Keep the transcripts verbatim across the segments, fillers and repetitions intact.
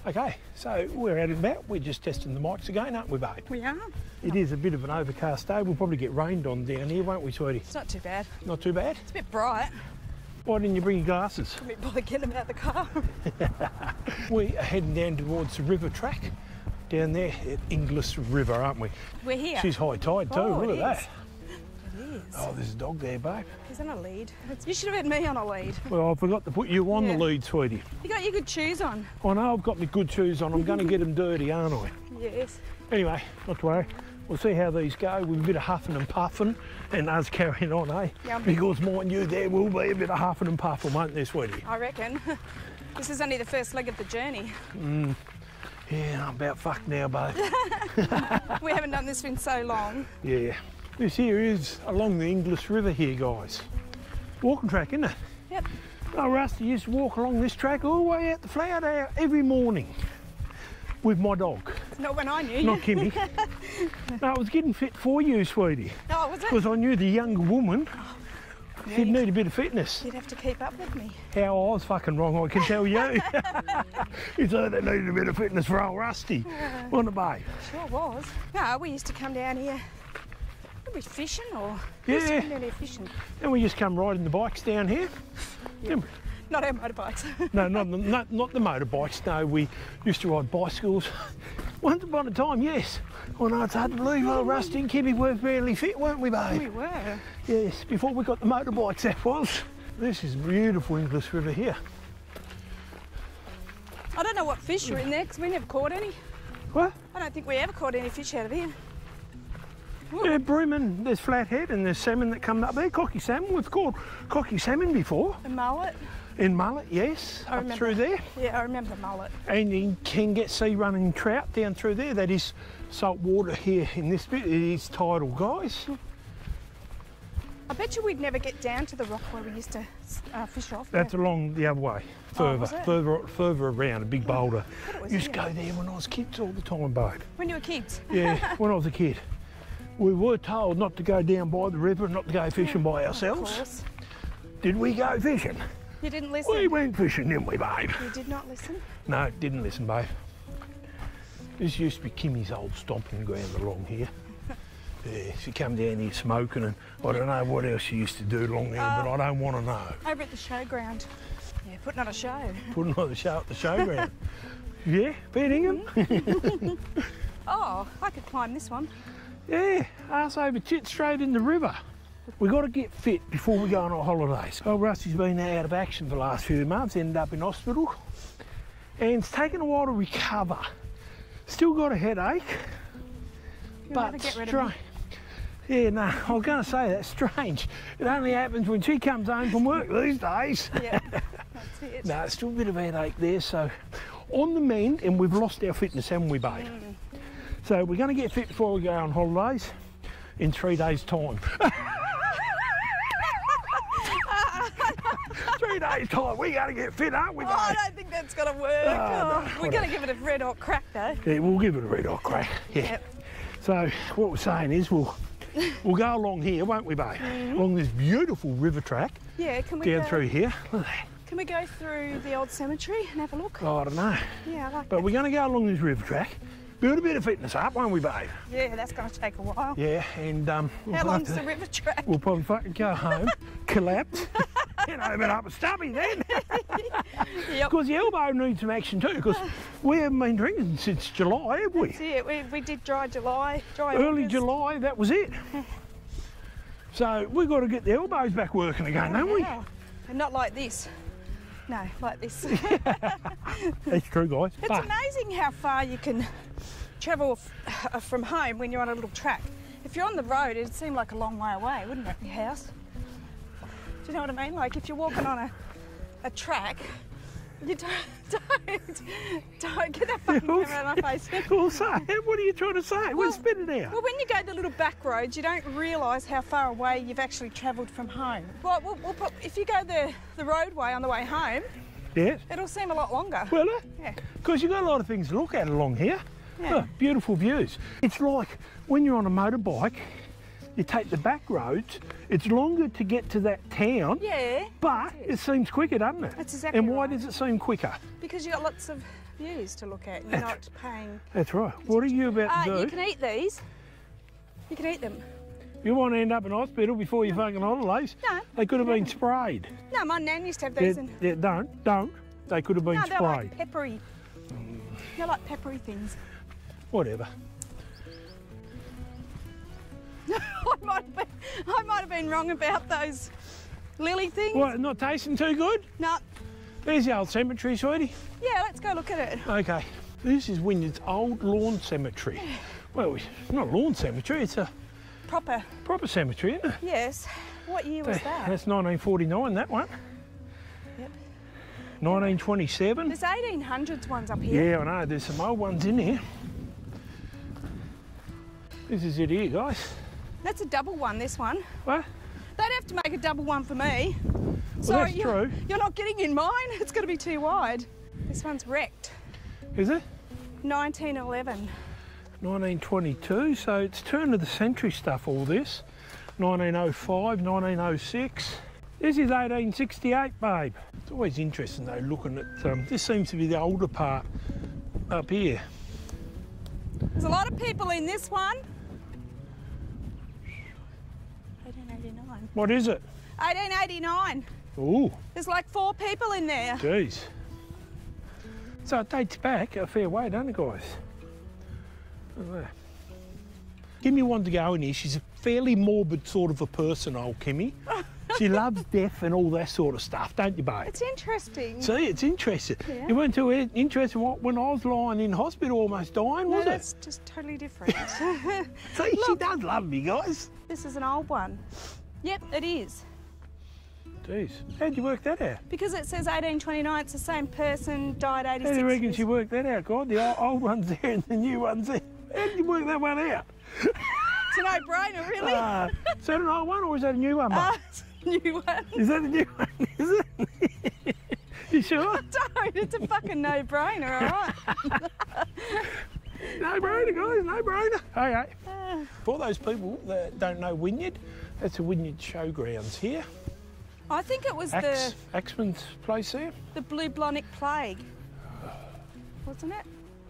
Okay, so we're out and about. We're just testing the mics again, aren't we, babe? We are. It is a bit of an overcast day. We'll probably get rained on down here, won't we, sweetie? It's not too bad. Not too bad? It's a bit bright. Why didn't you bring your glasses? A bit bother getting them out the car. We are heading down towards the river track down there at Inglis River, aren't we? We're here. She's high tide too, Oh, look it at is. that. It is. Oh, there's a dog there, babe. He's on a lead. You should have had me on a lead. Well, I forgot to put you on Yeah. the lead, sweetie. You got your good shoes on. I know I've got my good shoes on. I'm going to get them dirty, aren't I? Yes. Anyway, not to worry. We'll see how these go with a bit of huffing and puffing and us carrying on, eh? Yeah, because mind you, there will be a bit of huffing and puffing, won't there, sweetie? I reckon. This is only the first leg of the journey. Mm. Yeah, I'm about fucked now, babe. We haven't done this in so long. Yeah. This here is along the Inglis River here, guys. Walking track, isn't it? Yep. Oh, Rusty used to walk along this track all the way out the flower day every morning with my dog. Not when I knew you. Not Kimmy. No, I was getting fit for you, sweetie. Oh, was it? Because I knew the younger woman, Oh, she'd need a bit of fitness. You'd have to keep up with me. How I was fucking wrong, I can tell you. It's her that needed a bit of fitness for old Rusty. Uh, Wasn't it, babe? Sure was. No, we used to come down here. Were we fishing or? We Yeah. used to come down here fishing. And we just come riding the bikes down here. Yep. Not our motorbikes. No, not the, not, not the motorbikes, no, we used to ride bicycles. Once upon a time, yes. Oh no, it's hard to believe, old Rusty and Kimmy were fairly fit, weren't we, babe? We were. Yes, before we got the motorbikes, that was. This is beautiful Inglis River here. I don't know what fish are in there because we never caught any. What? I don't think we ever caught any fish out of here. Ooh. Yeah, bream, there's flathead and there's salmon that come up there, cocky salmon. We've caught cocky salmon before. The mullet. In mullet, yes, I up remember. through there. Yeah, I remember the mullet. And you can get sea running trout down through there. That is salt water here in this bit. It is tidal, guys. I bet you we'd never get down to the rock where we used to uh, fish off. That's yeah. along the other way, further, was it? further, further around, a big boulder. it was Used to here. go there when I was kids all the time, babe. When you were kids. Yeah, when I was a kid. We were told not to go down by the river, not to go fishing by Of ourselves. course. Did we go fishing? You didn't listen. We went fishing, didn't we, babe? You did not listen. No, didn't listen, babe. This used to be Kimmy's old stomping ground along here. Yeah, she come down here smoking, and I don't know what else she used to do along there, Uh, but I don't want to know. Over at the showground. Yeah, putting on a show. Putting on the show at the showground. Yeah, Ben Ingham? Oh, I could climb this one. Yeah, arse over tit straight in the river. We got to get fit before we go on our holidays. Well, Rusty's been out of action for the last few months, ended up in hospital, and it's taken a while to recover. Still got a headache, You'll but never get rid of strange. me. Yeah, no, I was going to say that's strange. It only happens when she comes home from work these days. Yeah, that's it. No, it's still a bit of a headache there, so on the mend, and we've lost our fitness, haven't we, babe? Mm. So we're going to get fit before we go on holidays in three days' time. Three days' time, we got to get fit, aren't we, Oh, babe? I don't think that's going to work. Oh, Oh, no, we're going to give it a red hot crack, though. Yeah, we'll give it a red hot crack. Yeah. Yep. So what we're saying is we'll we'll go along here, won't we, babe? Mm-hmm. Along this beautiful river track Yeah, can we down go, through here. Look at that. Can we go through the old cemetery and have a look? Oh, I don't know. Yeah, I like But that. we're going to go along this river track, build a bit of fitness up, won't we, babe? Yeah, that's going to take a while. Yeah, and um, we'll How long's have the to- river track? We'll probably fucking go home, collapse, and open up a stubby then. Yep. Because the elbow needs some action too, because we haven't been drinking since July, have we? That's it. We, we did dry July, dry Early August. July, that was it. So we've got to get the elbows back working again, don't we? Yeah. And not like this. No, like this. That's true, guys. It's But amazing how far you can travel f- from home when you're on a little track. If you're on the road, it'd seem like a long way away, wouldn't it, your house? Do you know what I mean? Like if you're walking on a, a track, you don't, don't, don't get that fucking Yeah, camera on my face. also, what are you trying to say? Well- We'll spit it out. Well, when you go the little back roads, you don't realise how far away you've actually travelled from home. Well, we'll, we'll put, if you go the, the roadway on the way home, Yes. it'll seem a lot longer. Well, Yeah. because you've got a lot of things to look at along here. Yeah. Oh, beautiful views. It's like when you're on a motorbike you take the back roads, it's longer to get to that town, Yeah. but it seems quicker, doesn't it? That's exactly And why right. does it seem quicker? Because you've got lots of views to look at and you're not paying. That's right. What are you about Ah, to do? you can eat these. You can eat them. You want to end up in hospital before your fucking holidays? No. They could have been sprayed. No, my nan used to have Yeah, these. And, yeah, don't, don't. They could have been no, they're sprayed. like peppery. They're like peppery things. Whatever. I might have been, I might have been wrong about those lily things. What, not tasting too good? No. There's the old cemetery, sweetie. Yeah, let's go look at it. Okay. This is Wynyard's old lawn cemetery. Well, it's not a lawn cemetery, it's a Proper. proper cemetery, isn't it? Yes. What year was that? That's nineteen forty-nine, that one. Yep. nineteen twenty-seven. There's eighteen hundreds ones up here. Yeah, I know, there's some old ones in here. This is it here, guys. That's a double one, this one. What? They'd have to make a double one for me. Well, Sorry, that's you're, true. you're not getting in mine. It's going to be too wide. This one's wrecked. Is it? nineteen eleven. nineteen twenty-two, so it's turn of the century stuff, all this. nineteen oh five, nineteen oh six. This is eighteen sixty-eight, babe. It's always interesting though, looking at, um, this seems to be the older part up here. There's a lot of people in this one. eighteen eighty-nine. What is it? eighteen eighty-nine. Ooh, There's like four people in there. geez. So it dates back a fair way, doesn't it, guys? Look at that. Kimmy wanted to go in here. She's a fairly morbid sort of a person, old Kimmy. She loves death and all that sort of stuff, don't you, babe? It's interesting. See, it's interesting. Yeah. You weren't too interested in what, when I was lying in hospital almost dying, no, was it? that's just totally different. See, she Look. does love me, guys. This is an old one. Yep, it is. Jeez, how'd you work that out? Because it says eighteen twenty-nine, it's the same person, died How eighty-six do you reckon years. she worked that out, God? The old, old one's there and the new one's there. How did you work that one out? It's a no-brainer, really. Uh, is that an old one or is that a new one, mate? Uh, it's a new one. Is that a new one, is it? You sure? Don't, it's a fucking no-brainer, all right? No brainer, guys, no brainer. Okay. Uh, For those people that don't know Wynyard, that's the Wynyard Showgrounds here. I think it was Axe, Axman's place there. the, the bubonic plague, wasn't it?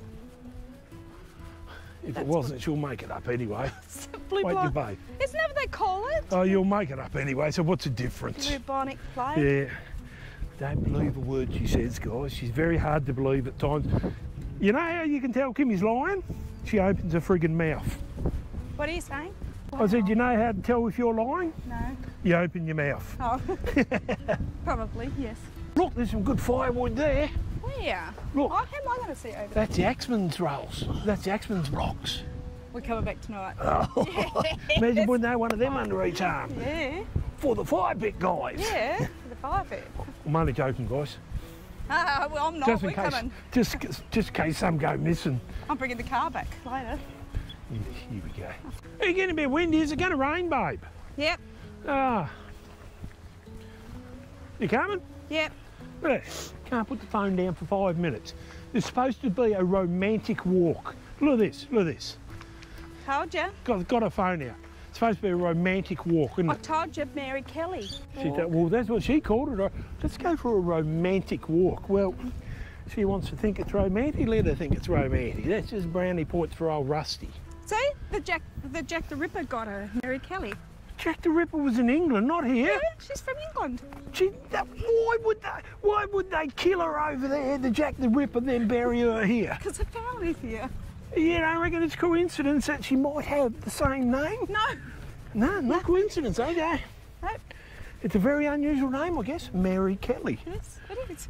If it wasn't, she'll make it up anyway. Blue Wait, you blon- babe. Isn't that what they call it? Oh, you'll make it up anyway, so what's the difference? Bubonic plague? Yeah. Don't believe a word she says, guys. She's very hard to believe at times. You know how you can tell Kimmy's lying? She opens her friggin' mouth. What are you saying? I said, you know how to tell if you're lying? No. You open your mouth. Oh. Probably, yes. Look, there's some good firewood there. Where? Look. Oh, how am I going to see over there? That's the Axman's rolls. That's the Axman's rocks. We're coming back tonight. Oh. Imagine putting that one of them under each arm. Yeah. For the fire pit, guys. Yeah, the fire pit. I'm only joking, guys. Ah, well, I'm not. Just in We're case, coming. just, just in case some go missing. I'm bringing the car back later. Here we go. Are you getting a bit windy? Is it going to rain, babe? Yep, Ah. You coming? yep. Yeah. Can't put the phone down for five minutes. There's supposed to be a romantic walk. Look at this, look at this. Told you. Got, got her phone out. It's supposed to be a romantic walk, isn't I it? told you, Mary Kelly. She thought, well, that's what she called it. Let's go for a romantic walk. Well, she wants to think it's romantic. Let her think it's romantic. That's just brownie points for old Rusty. See, the Jack, the Jack the Ripper got her, Mary Kelly. Jack the Ripper was in England, not here. Yeah, she's from England. She, that, why would they? Why would they kill her over there, the Jack the Ripper, then bury her here? Because her family's here. You don't reckon it's coincidence that she might have the same name? No. No, not coincidence, okay. Nope. It's a very unusual name, I guess. Mary Kelly. Yes, it is.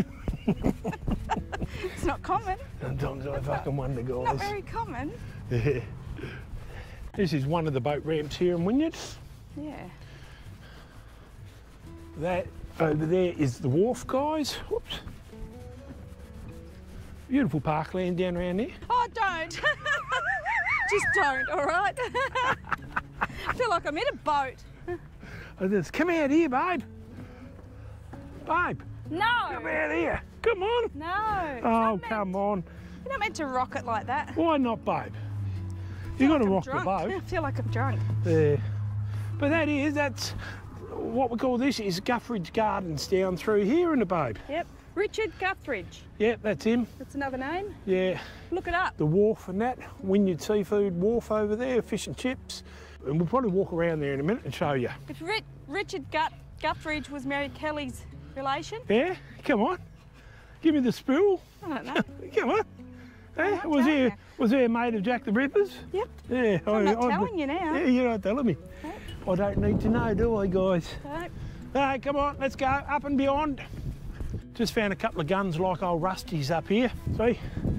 It's not common. Sometimes I fucking wonder, guys. Not very common. Yeah. This is one of the boat ramps here in Wynyard. Yeah. That over there is the wharf, guys. Whoops. Beautiful parkland down around there. Oh, don't. Just don't, all right? I feel like I'm in a boat. Oh, this- Come out here, babe. Babe, No. come out here. Come on. No. Oh, come on. You're not meant to rock it like that. Why not, babe? You've got to like rock drunk. the boat. I feel like I'm drunk. Yeah. But that is, that's what we call this is Guthridge Gardens down through here in the Babe. Yep. Richard Guthridge. Yep, that's him. That's another name. Yeah. Look it up. The wharf and that, Wynyard Seafood Wharf over there, fish and chips. And we'll probably walk around there in a minute and show you. If Ri Richard Gut Guthridge was Mary Kelly's relation? Yeah, come on. Give me the spool. I don't know. Come on. Hey, I'm was telling there you. was there a mate of Jack the Ripper's? Yep. Yeah. I'm I, not I, telling you now. Yeah, you're not telling me. No. I don't need to know, do I, guys? No. Hey, come on, let's go up and beyond. Just found a couple of guns like old Rusty's up here. See?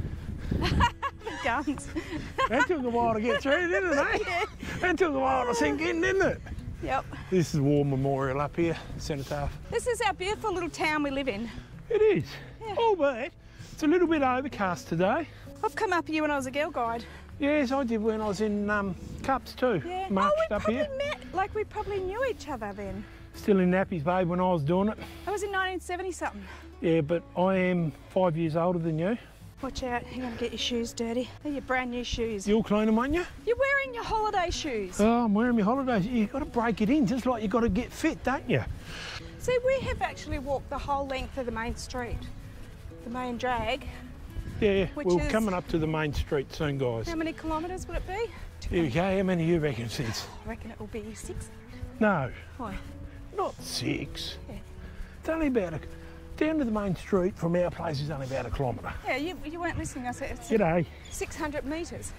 Guns. That took a while to get through, didn't it? Yeah. That took a while to sink in, didn't it? Yep. This is War Memorial up here, Cenotaph. This is our beautiful little town we live in. It is. Yeah. Albeit, it's a little bit overcast today. I've come up here when I was a girl guide. Yes, I did when I was in um, Cups too. Yeah. Marched oh, we up probably here. met, like we probably knew each other then. Still in nappies, babe, when I was doing it. That was in nineteen seventy something. Yeah, but I am five years older than you. Watch out, you're going to get your shoes dirty. They're your brand new shoes. You'll clean them, won't you? You're wearing your holiday shoes. Oh, I'm wearing my holidays. You've got to break it in, just like you've got to get fit, don't you? See, we have actually walked the whole length of the main street. The main drag. Yeah, Which we're is- coming up to the main street soon, guys. How many kilometres would it be? Here we go. How many you reckon since? I reckon it will be six. No, Why? not six. Yeah. It's only about a... Down to the main street from our place is only about a kilometre. Yeah, you, you weren't listening. I said it's G'day. six hundred metres.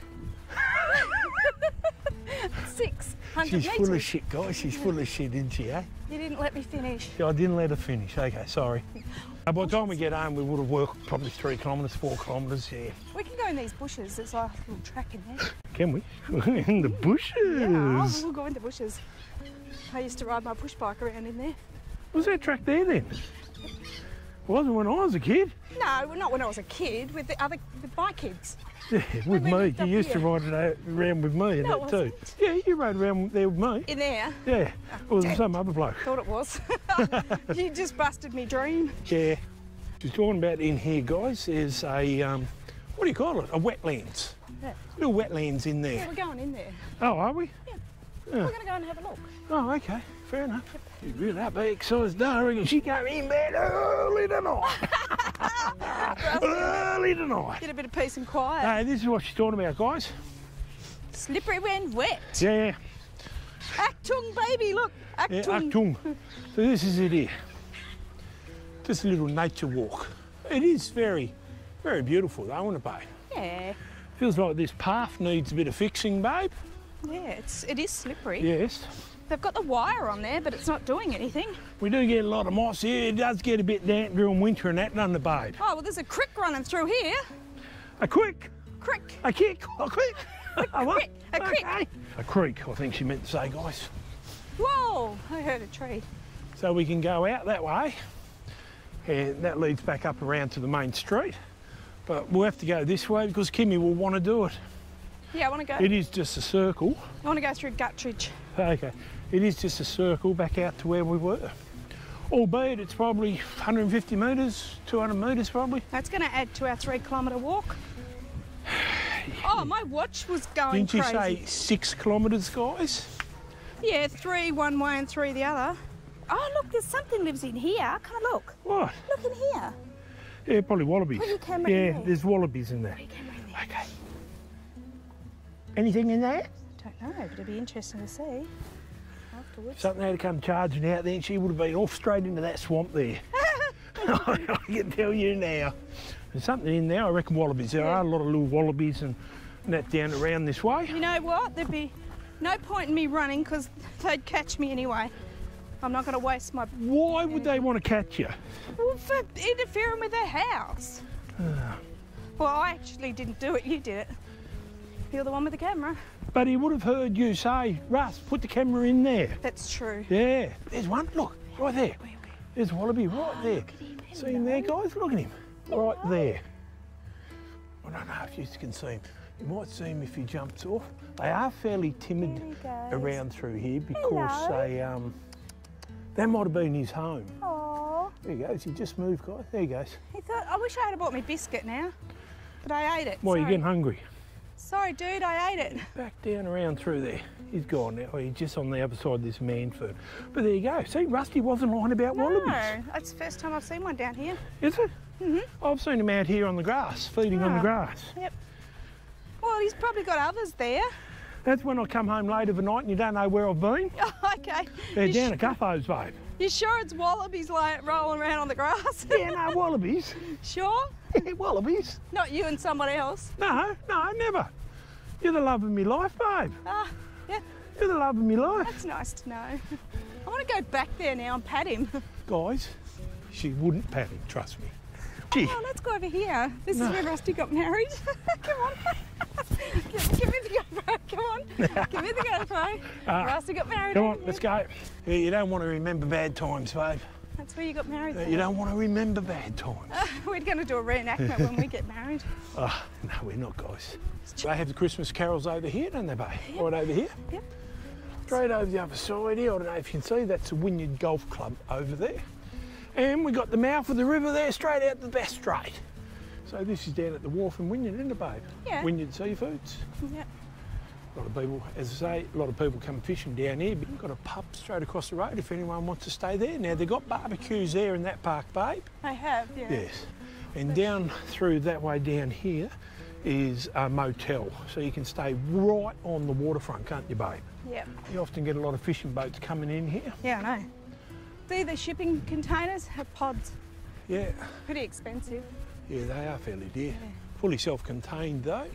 six hundred She's metres. full of shit, guys. She's full of shit, isn't she, eh? You didn't let me finish. I didn't let her finish. Okay, sorry. Uh, by the time we get home, we would have walked probably three kilometres, four kilometres, yeah. We can go in these bushes. There's like a little track in there. Can we? In the bushes. Yeah, we'll go in the bushes. I used to ride my push bike around in there. Was that track there then? Wasn't when I was a kid. No, not when I was a kid. With the other, with my kids. Yeah, with we me. lived You up used to here. ride it out- around with me and No, that it too. wasn't. Yeah, you rode around there with me. In there. Yeah, it was some other bloke. Thought it was. You just busted me dream. Yeah. She's talking about in here, guys. There's a um, what do you call it? A wetlands. Yeah. Little wetlands in Yeah, there. we're going in there. Oh, are we? Yeah. Yeah. We're going to go and have a look. Oh, okay. Fair enough. She's really up exercise, don't I reckon she came in bed early tonight. early tonight. Get a bit of peace and quiet. Hey, this is what she's talking about, guys. Slippery when wet. Yeah, Actung, baby, look. yeah, Actung. Achtung. So this is it here. Just a little nature walk. It is very, very beautiful though, isn't it, babe? Yeah. Feels like this path needs a bit of fixing, babe. Yeah, it's, it is slippery. Yes. They've got the wire on there, but it's not doing anything. We do get a lot of moss here. It does get a bit damp during winter and that, doesn't it, babe? Oh, well, there's a creek running through here. A quick, Creek. a kick, a quick. A what? creek, a creek. Okay. A creek, I think she meant to say, guys. Whoa, I heard a tree. So we can go out that way, and that leads back up around to the main street. But we'll have to go this way because Kimmy will want to do it. Yeah, I want to go. It is just a circle. I want to go through Guttridge. Okay, it is just a circle back out to where we were. Albeit it's probably one hundred fifty metres, two hundred metres probably. That's going to add to our three kilometre walk. Oh, my watch was going Didn't you crazy. say six kilometres, guys? Yeah, three one way and three the other. Oh, look, there's something lives in here. Come and look. What? Look in here. Yeah, probably wallabies. Put your camera in yeah, there. there's wallabies in there. Put your camera in there. Okay. Anything in there? Don't know, but it'll be interesting to see afterwards. Something had to come charging out there and she would have been off straight into that swamp there. I can tell you now. There's something in there, I reckon wallabies. There Yeah. are a lot of little wallabies and that down around this way. You know what? There'd be no point in me running because they'd catch me anyway. I'm not going to waste my... Why would they want to catch you? Well, for interfering with their house. Well, I actually didn't do it. You did it. You're the one with the camera. But he would have heard you say, Russ, put the camera in there. That's true. Yeah, there's one, look, right there. Wait, wait. There's a wallaby right there. Look at him. See him there, guys? Look at him. Right there. I don't know if you can see him. You might see him if he jumps off. They are fairly timid There he goes. around through here because Hello. they, um, that might have been his home. Aww. There he goes. He just moved, guys. There he goes. He thought, I wish I had bought me biscuit now. But I ate it. Why, are you Sorry. getting hungry? Sorry, dude, I ate it. Back down around through there. He's gone now. He's just on the other side of this manford. But there you go. See, Rusty wasn't lying about No, wallabies. that's the first time I've seen one down here. Is it? Mm-hmm. I've seen him out here on the grass, feeding on the Ah. grass. Yep. Well, he's probably got others there. That's when I come home late of a night and you don't know where I've been. Oh, okay. They're You down sh- at Guffo's, babe. You sure it's wallabies like rolling around on the grass? Yeah, no, wallabies. Sure? Yeah, wallabies. Not you and someone else. No, no, never. You're the love of my life, babe. Ah, yeah, You're the love of my life. that's nice to know. I want to go back there now and pat him. Guys, she wouldn't pat him, trust me. Gee. Oh, let's go over here. This No. is where Rusty got married. Come on. give, give me the GoPro. Come on. Give me the GoPro. Ah, Rusty got married. Come over on, here. let's go. Yeah, you don't want to remember bad times, babe. That's where you got married. You don't want to remember bad times. Uh, we're going to do a reenactment when we get married. Oh, no, we're not, guys. They have the Christmas carols over here, don't they, babe? Yep. Right over here. Yep. Straight over the other side here. I don't know if you can see, that's the Wynyard Golf Club over there. And we got the mouth of the river there, straight out the Bass Strait. So this is down at the wharf in Wynyard, isn't it, babe? Yeah. Wynyard Seafoods. Yep. A lot of people, as I say, a lot of people come fishing down here, but you've got a pub straight across the road if anyone wants to stay there. Now, they've got barbecues there in that park, babe. I have, yeah. Yes. And down through that way down here is a motel. So you can stay right on the waterfront, can't you, babe? Yep. You often get a lot of fishing boats coming in here. Yeah, I know. See, the shipping containers have pods. Yeah. Pretty expensive. Yeah, they are fairly dear. Yeah. Fully self-contained, though.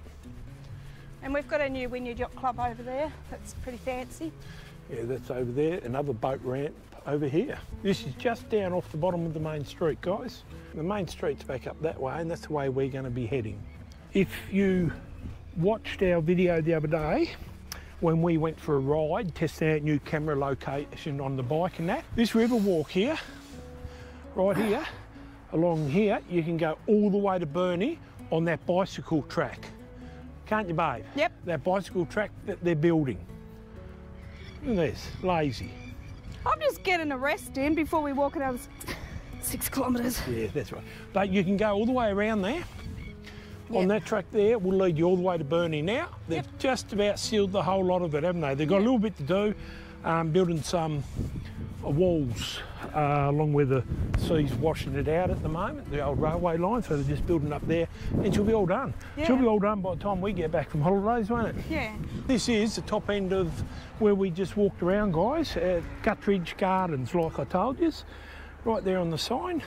And we've got a new Wynyard Yacht Club over there. That's pretty fancy. Yeah, that's over there. Another boat ramp over here. This is just down off the bottom of the main street, guys. The main street's back up that way, and that's the way we're going to be heading. If you watched our video the other day, when we went for a ride, testing out new camera location on the bike and that, this river walk here, right here, along here, you can go all the way to Burnie on that bicycle track. Can't you, babe? Yep. That bicycle track that they're building. Look at this, lazy. I'm just getting a rest in before we walk another six, six kilometres. Yeah, that's right. But you can go all the way around there. On Yep. that track there, will lead you all the way to Burnie. Now, they've Yep. just about sealed the whole lot of it, haven't they? They've got Yep. a little bit to do, um, building some uh, walls uh, along where the sea's washing it out at the moment, the old railway line, so they're just building up there, and she'll be all done. Yeah. She'll be all done by the time we get back from holidays, won't it? Yeah. This is the top end of where we just walked around, guys, at Guttridge Gardens, like I told you. Right there on the sign.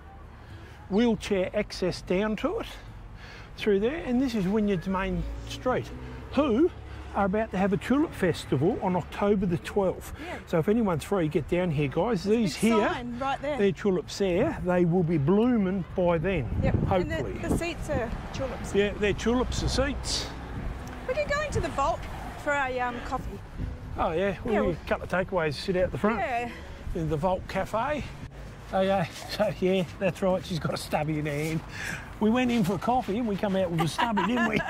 Wheelchair access down to it, through there, and this is Wynyard's main street, who are about to have a tulip festival on October the twelfth. Yeah. So if anyone's free, get down here, guys. These Big here, sign right there. they're tulips there. They will be blooming by then, Yep. hopefully. And the, the seats are tulips. Yeah, they're tulips, the seats. We could go into the vault for a um, coffee. Oh yeah, well, Yeah, we well- a couple of takeaways sit out the front Yeah. in the Vault Cafe. Okay, so yeah, that's right, she's got a stubby in her hand. We went in for a coffee and we come out with a stubby, didn't we?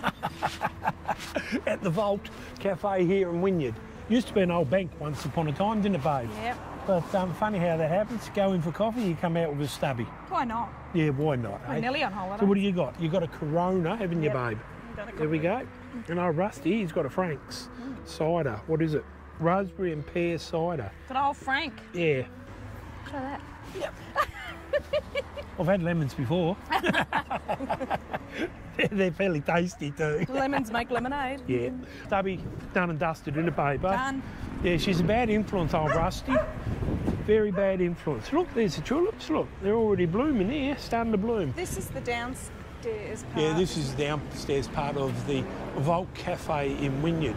At the Vault Cafe here in Wynyard. Used to be an old bank once upon a time, didn't it, babe? Yep. But um, funny how that happens. Go in for coffee, you come out with a stubby. Why not? Yeah, why not? We're eh? nearly on holiday. So what do you got? You got a Corona, haven't Yep. you, babe? Done a There we coffee. go. And old Rusty, he's got a Frank's cider. What is it? Raspberry and pear cider. Good old Frank. Yeah. Look at that. Yep. I've had lemons before. they're, they're fairly tasty too. Lemons make lemonade. Yeah. Stubby, done and dusted, isn't it, babe? Done. Yeah, she's a bad influence, old Rusty. Very bad influence. Look, there's the tulips. Look, they're already blooming here, starting to bloom. This is the downstairs part. Yeah, this is the downstairs part of the Vault Cafe in Wynyard.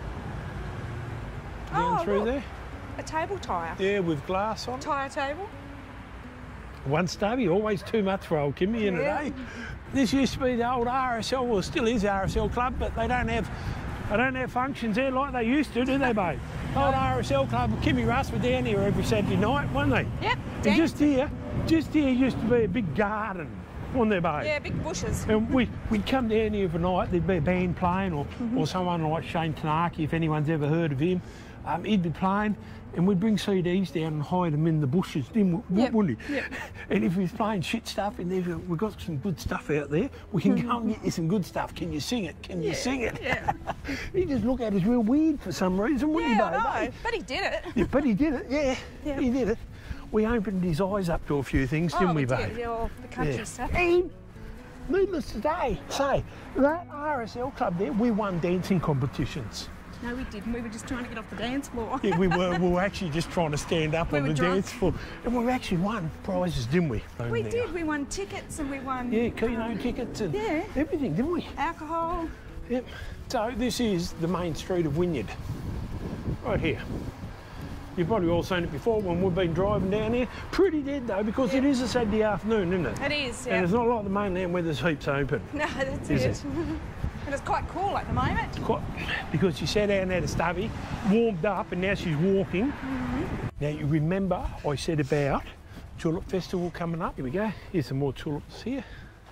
Down Oh, through look. there. A table tyre. Yeah, with glass on it. Tyre table. One stubby, always too much for old Kimmy in Yeah. a day. This used to be the old R S L, well, it still is R S L club, but they don't have they don't have functions there like they used to, do they, babe? Old R S L club, Kimmyruss were down here every Saturday night, weren't they? Yep. And Dang. just here, just here used to be a big garden, wasn't there, babe? Yeah, big bushes. And we, we'd come down here for night, there'd be a band playing, or, Mm-hmm. or someone like Shane Tanaki, if anyone's ever heard of him. Um, he'd be playing, and we'd bring C Ds down and hide them in the bushes, didn't we, Yep. wouldn't he? Yep. And if he was playing shit stuff in there, we've got some good stuff out there. We can go and get you some good stuff. Can you sing it? Can you Yeah, sing it? yeah. He just looked at us real weird for some reason, wouldn't Yeah, he, babe? I know. But he did it. Yeah, but he did it, yeah. Yep. He did it. We opened his eyes up to a few things, didn't oh, we, we babe? did. Yeah, all the country Yeah. stuff. And needless to say, say, that R S L club there, we won dancing competitions. No, we didn't. We were just trying to get off the dance floor. Yeah, we were, we were actually just trying to stand up We on were the drunk. dance floor. And we actually won prizes, didn't we? We There. did. We won tickets and we won Yeah, keno tickets and Yeah. everything, didn't we? alcohol. Yep. So this is the main street of Wynyard, right here. You've probably all seen it before when we've been driving down here. Pretty dead though, because it is a Saturday afternoon, isn't it? It is, And yeah. it's not like the mainland where there's heaps open. No, that's Is it. it? And it's quite cool at the moment. Quite, because she sat down and had a stubby, warmed up, and now she's walking. Mm-hmm. Now you remember I said about Tulip Festival coming up. Here we go. Here's some more tulips here.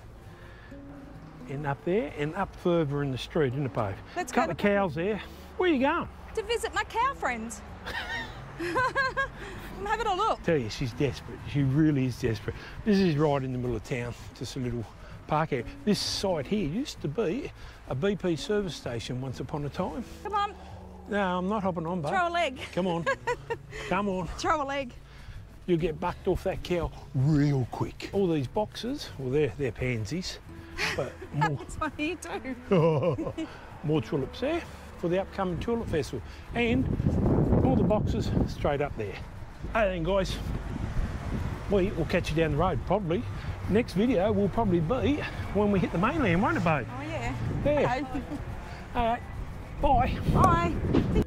And up there, and up further in the street, isn't it, babe? Let's a couple go of to- cows there. Where are you going? To visit my cow friends. I'm having a look. Tell you, she's desperate. She really is desperate. This is right in the middle of town, just a little park area. This site here used to be a B P service station once upon a time. Come on, No, I'm not hopping on, babe. throw a leg. Come on. Come on. Throw a leg. You'll get bucked off that cow real quick. All these boxes, well, they're, they're pansies, but more, That's one here too. more tulips there for the upcoming Tulip Festival. And all the boxes straight up there. Hey then, guys, we will catch you down the road, probably. Next video will probably be when we hit the mainland, won't it, babe? Oh yeah. Yeah. Okay. All right, bye. Bye.